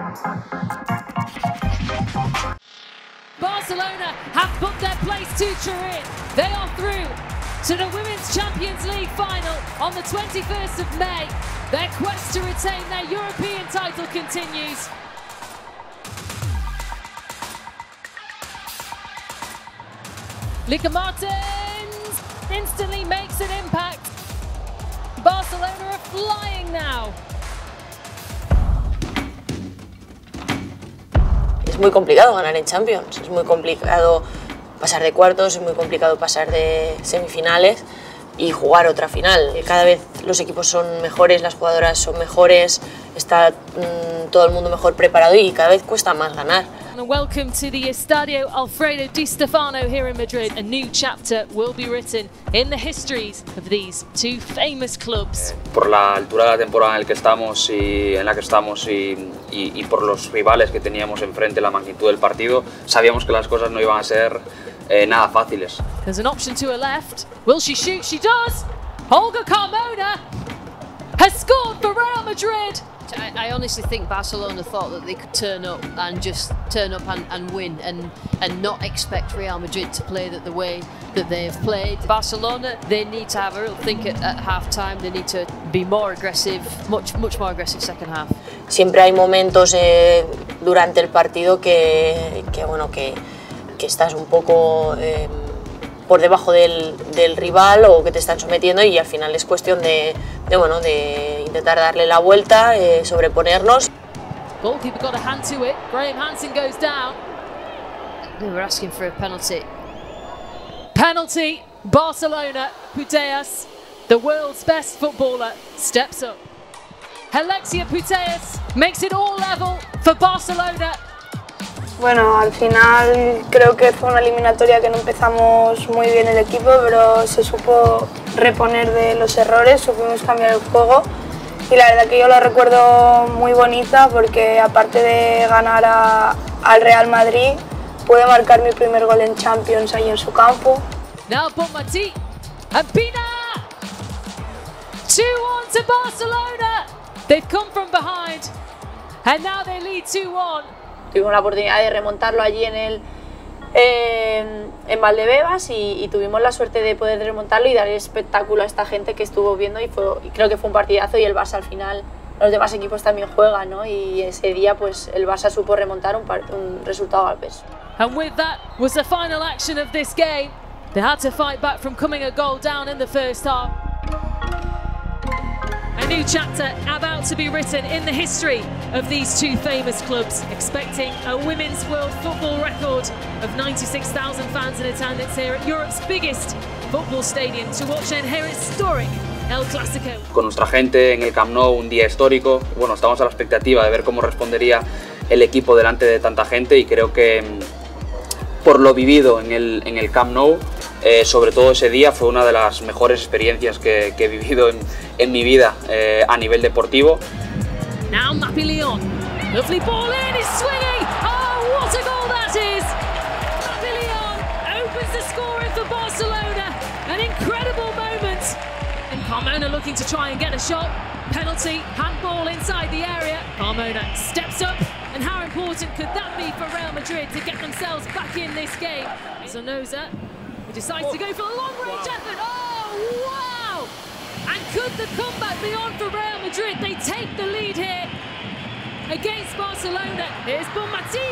Barcelona have put their place to Turin. They are through to the Women's Champions League final on the 21st of May. Their quest to retain their European title continues. Lieke Martens instantly makes an impact. Barcelona are flying now. Es muy complicado ganar en Champions, es muy complicado pasar de cuartos, es muy complicado pasar de semifinales y jugar otra final. Cada vez los equipos son mejores, las jugadoras son mejores, está todo el mundo mejor preparado y cada vez cuesta más ganar. Welcome to the Estadio Alfredo Di Stefano here in Madrid. A new chapter will be written in the histories of these two famous clubs. Por la altura de la temporada en la que estamos y por los rivales que teníamos enfrente, la magnitud del partido, sabíamos que las cosas no iban a ser nada fáciles. There's an option to her left. Will she shoot? She does. Olga Carmona has scored for Real Madrid. I honestly think Barcelona thought that they could turn up and win and not expect Real Madrid to play the way that they've played. Barcelona, they need to have a real think at half time. They need to be more aggressive, much more aggressive second half. Siempre hay momentos durante el partido que estás un poco por debajo del rival o que te están sometiendo y al final es cuestión de intentar darle la vuelta, sobreponernos. Goalkeeper got a hand to it. Graham Hansen goes down. They were asking for a penalty. Penalty, Barcelona. Putellas, the world's best footballer, steps up. Alexia Putellas makes it all level for Barcelona. Bueno, al final creo que fue una eliminatoria que no empezamos muy bien el equipo, pero se supo reponer de los errores, supimos cambiar el juego y la verdad que yo la recuerdo muy bonita porque aparte de ganar al Real Madrid, pude marcar mi primer gol en Champions ahí en su campo. Now Bonmatí and Pina! 2-1 to Barcelona! They've come from behind and now they lead 2-1. Tuvimos la oportunidad de remontarlo allí en Valdebebas y tuvimos la suerte de poder remontarlo y dar espectáculo a esta gente que estuvo viendo y creo que fue un partidazo y el Barça al final, los demás equipos también juegan, ¿no? Y ese día pues el Barça supo remontar un resultado al peso. And with that was the final action of this game. They had to fight back from coming a goal down in the first half. A new chapter about to be written in the history of these two famous clubs, expecting a women's world football record of 96,000 fans in attendance here at Europe's biggest football stadium to watch an historic El Clásico. Con nuestra gente en el Camp Nou, un día histórico. Bueno, estamos a la expectativa de ver cómo respondería el equipo delante de tanta gente y creo que por lo vivido en el Camp Nou, sobre todo ese día fue una de las mejores experiencias que he vivido en mi vida a nivel deportivo. Now Mapi Leon, lovely ball in, he's swinging, oh what a goal that is! Mapi Leon opens the scoring for Barcelona, an incredible moment. And Carmona looking to try and get a shot, penalty, handball inside the area. Carmona steps up, and how important could that be for Real Madrid to get themselves back in this game? Zornoza, who decides to go for a long-range effort, oh wow! And could the comeback be on for Real Madrid? They take the lead here against Barcelona. Here's Bonmatí.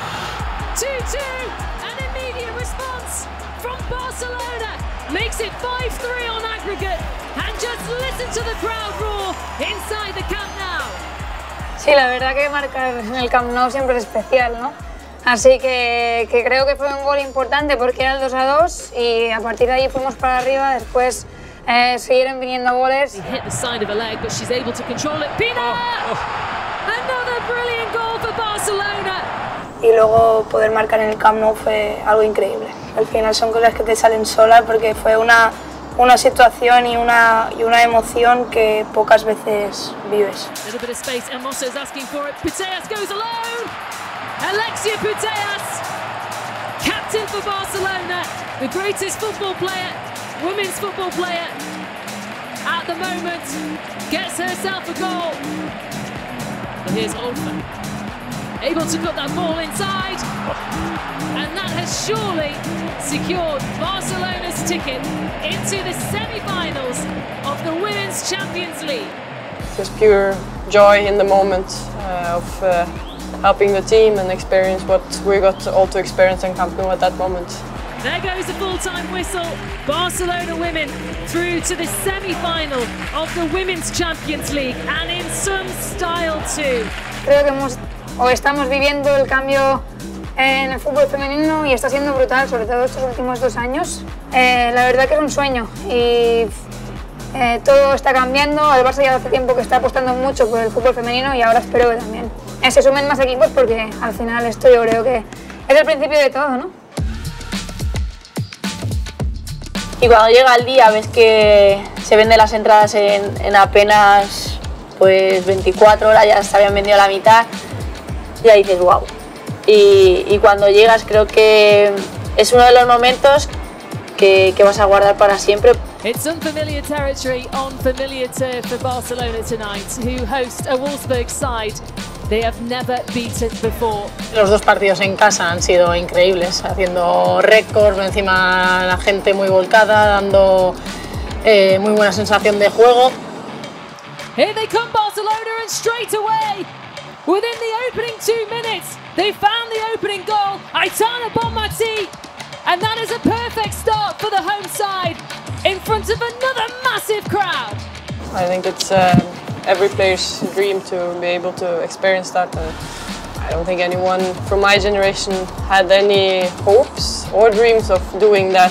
2-2. An immediate response from Barcelona. Makes it 5-3 on aggregate. And just listen to the crowd roar inside the Camp Nou. Sí, la verdad que marcar en el Camp Nou siempre es especial, ¿no? Así que creo que fue un gol importante porque era el 2-2 y a partir de ahí fuimos para arriba. Después siguieron viniendo goles. He hit the side of her leg, but she's able to control it. Pina! Another brilliant goal for Barcelona. Y luego poder marcar en el Camp Nou fue algo increíble. Al final son cosas que te salen solas porque fue una situación y una emoción que pocas veces vives. A little bit of space, Hermoso is asking for it. Putellas goes alone. Alexia Putellas, captain for Barcelona, the greatest football player, women's football player at the moment, gets herself a goal. But here's Olfa. able to put that ball inside, and that has surely secured Barcelona's ticket into the semi-finals of the Women's Champions League. Just pure joy in the moment of helping the team and experience what we got all to experience in Camp Nou at that moment. There goes the full-time whistle. Barcelona women through to the semi-final of the Women's Champions League, and in some style too. Creo que estamos viviendo el cambio en el fútbol femenino y está siendo brutal, sobre todo estos últimos 2 años. La verdad que es un sueño y todo está cambiando. El Barça ya hace tiempo que está apostando mucho por el fútbol femenino y ahora espero que también se sumen más equipos, porque al final esto yo creo que es el principio de todo, ¿no? Y cuando llega el día ves que se venden las entradas en apenas pues 24 horas, ya se habían vendido la mitad, y ahí dices wow. Y cuando llegas creo que es uno de los momentos que vas a guardar para siempre. It's unfamiliar territory on familiar turf for Barcelona tonight, who host a Wolfsburg side they have never beaten before. Los 2 partidos en casa han sido increíbles, haciendo récords, encima la gente muy volcada, dando muy buena sensación de juego. Here they come, Barcelona, and straight away, within the opening 2 minutes, they found the opening goal, Aitana Bonmati, and that is a perfect start for the home side in front of another massive crowd. I think it's every player's dream to be able to experience that. I don't think anyone from my generation had any hopes or dreams of doing that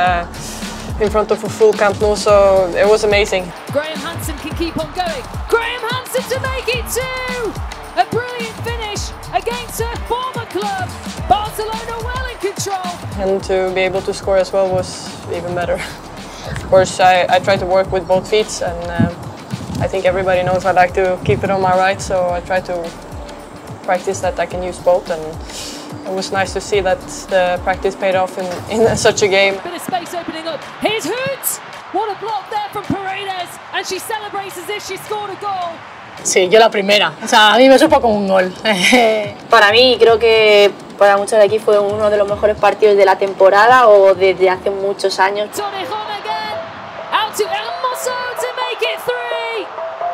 in front of a full Camp Nou, so it was amazing. Graham Hansen can keep on going. Graham Hansen to make it 2! A brilliant finish against her former club. Barcelona well in control. And to be able to score as well was even better. Of course, I try to work with both feet, and I think everybody knows I like to keep it on my right, so I try to practice that I can use both, and it was nice to see that the practice paid off in such a game. Bit of space opening up. Here's Hoots! What a block there from Paredes, and she celebrates as if she scored a goal. Sí, yo la primera, o sea, a mí me supo como un gol. Para mí, creo que para muchos de aquí fue uno de los mejores partidos de la temporada o desde hace muchos años. Torrejón again, out to Hermoso to make it 3.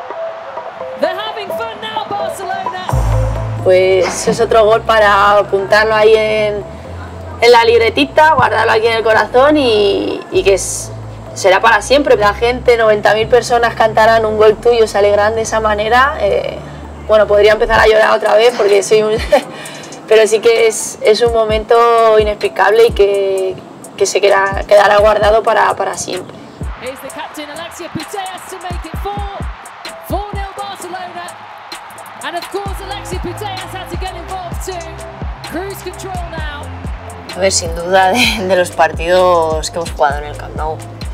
They're having fun now, Barcelona. Pues es otro gol para apuntarlo ahí en la libretita, guardarlo aquí en el corazón y que será para siempre. La gente, 90.000 personas cantarán un gol tuyo, se alegrarán de esa manera. Bueno, podría empezar a llorar otra vez porque soy un... pero sí que es un momento inexplicable y que se quedará guardado para siempre. Here's the captain Alexia Putellas to make it 4-0 Barcelona. And of course Alexia Putellas had to get involved too. Cruise control now. A ver, sin duda de los partidos que hemos jugado en el Camp Nou.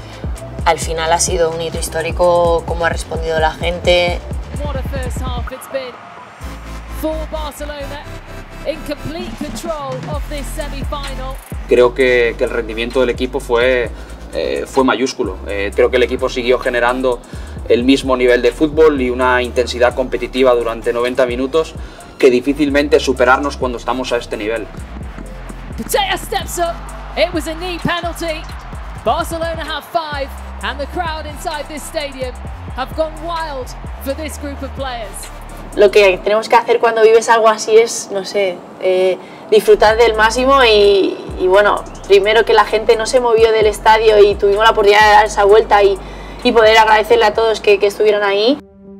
Al final ha sido un hito histórico cómo ha respondido la gente. What a first half it's been for Barcelona in complete control of this semi-final. Creo que el rendimiento del equipo fue mayúsculo. Creo que el equipo siguió generando el mismo nivel de fútbol y una intensidad competitiva durante 90 minutos que difícilmente superarnos cuando estamos a este nivel. Putellas steps up. It was a knee penalty. Barcelona have 5 and the crowd inside this stadium have gone wild for this group of players. Lo que tenemos que hacer cuando vives algo así es, no sé, disfrutar del máximo y bueno, primero que la gente no se movió del estadio y tuvimos la oportunidad de dar esa vuelta y poder agradecerle a todos que estuvieron ahí.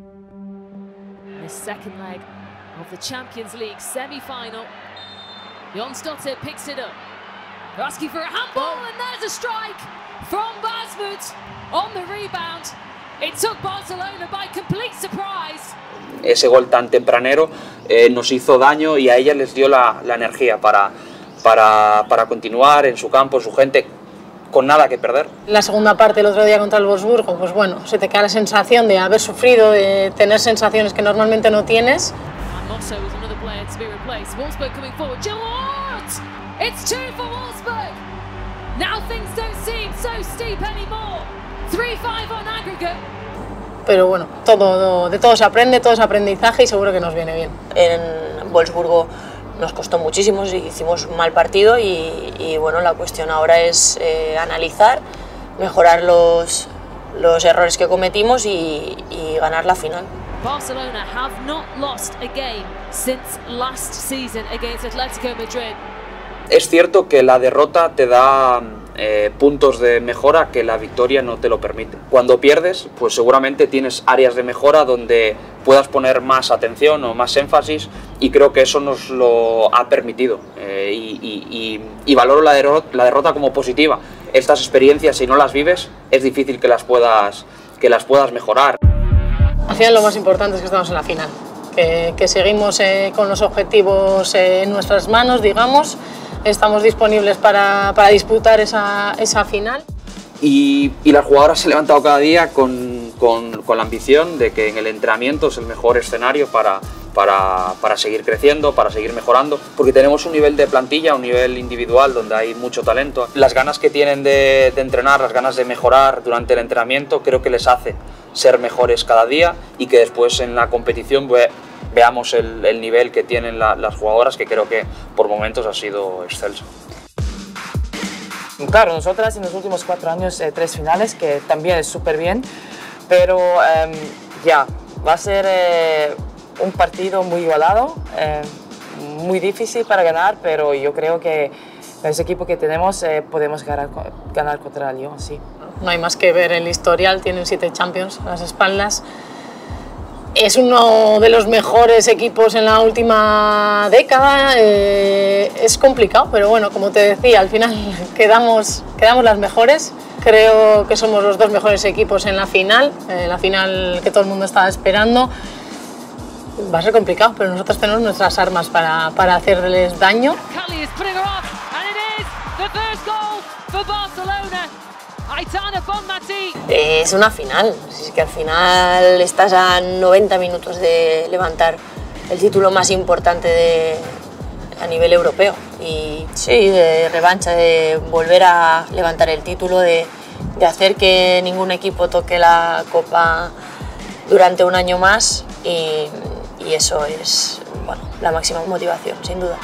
The second leg of the Champions League semi-final. Jonsdottir picks it up. They're asking for a handball and there's a strike from Basmut on the rebound. It took Barcelona by complete surprise. Ese gol tan tempranero nos hizo daño y a ellas les dio la energía para continuar en su campo, su gente, con nada que perder. La segunda parte el otro día contra el Wolfsburgo, pues bueno, se te queda la sensación de haber sufrido, de tener sensaciones que normalmente no tienes. Mosso is another player to be replaced. Wolfsburg coming forward. Gillard! It's 2 for Wolfsburg. Now things don't seem so steep anymore. 3-5 on aggregate. pero bueno, de todo se aprende, todo es aprendizaje y seguro que nos viene bien. En Wolfsburgo nos costó muchísimo, hicimos un mal partido y bueno, la cuestión ahora es analizar, mejorar los errores que cometimos y ganar la final. Barcelona have not lost a game since last season against Atletico Madrid. Es cierto que la derrota te da puntos de mejora que la victoria no te lo permite. Cuando pierdes, pues seguramente tienes áreas de mejora donde puedas poner más atención o más énfasis y creo que eso nos lo ha permitido y valoro la derrota como positiva. Estas experiencias, si no las vives, es difícil que las puedas mejorar. Al final lo más importante es que estamos en la final, que seguimos con los objetivos en nuestras manos, digamos. Estamos disponibles para disputar esa final. Y las jugadoras se han levantado cada día con la ambición de que en el entrenamiento es el mejor escenario para seguir creciendo, para seguir mejorando, porque tenemos un nivel de plantilla, un nivel individual donde hay mucho talento. Las ganas que tienen de entrenar, las ganas de mejorar durante el entrenamiento, creo que les hace ser mejores cada día y que después en la competición veamos el nivel que tienen las jugadoras, que creo que por momentos ha sido excelso. Claro, nosotras en los últimos 4 años 3 finales, que también es súper bien, pero ya, va a ser un partido muy igualado, muy difícil para ganar, pero yo creo que ese equipo que tenemos podemos ganar contra el Lyon, sí. No hay más que ver el historial, tienen 7 Champions a las espaldas. Es uno de los mejores equipos en la última década, es complicado, pero bueno, como te decía, al final quedamos las mejores. Creo que somos los 2 mejores equipos en la final que todo el mundo estaba esperando. Va a ser complicado, pero nosotros tenemos nuestras armas para hacerles daño. Es una final, es que al final estás a 90 minutos de levantar el título más importante a nivel europeo y sí, de revancha, de volver a levantar el título, de hacer que ningún equipo toque la Copa durante un año más y eso es, bueno, la máxima motivación, sin duda.